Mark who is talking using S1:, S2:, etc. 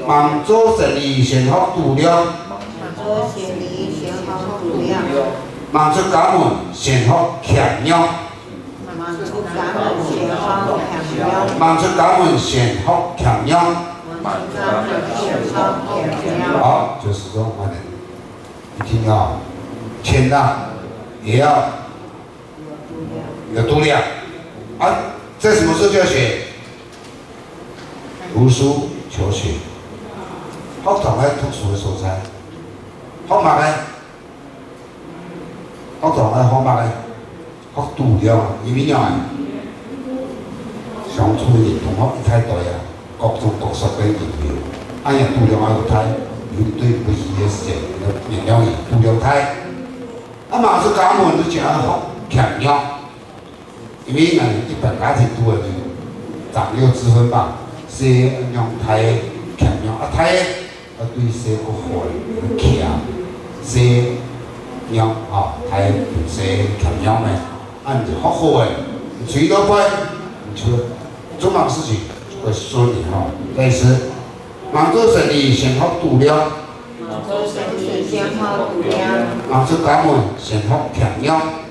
S1: 望做善利，善福度量。望出家门，善福强养。望出家门，善福强养。好，就是说，一定要谦让，也要有度量。啊，在什么时候就要学？读书求学，学堂喺特殊嘅所在，學乜咧？學堂喺學乜咧？學度量，因為樣啊，相處嘅同學一太多啊，各種各色嘅人員，按樣度量有太，面對不易嘅事情，面了易度量太。啊，嘛是家門都講學強養，因為呢一般家庭多嘅長幼之分吧。 是用太强用啊，太啊对社个好强，是用啊太对社强用的，按就好好的，随到快，就做忙事情就会顺利哈。但是，忙做生意先好度量，忙出家门先好强用。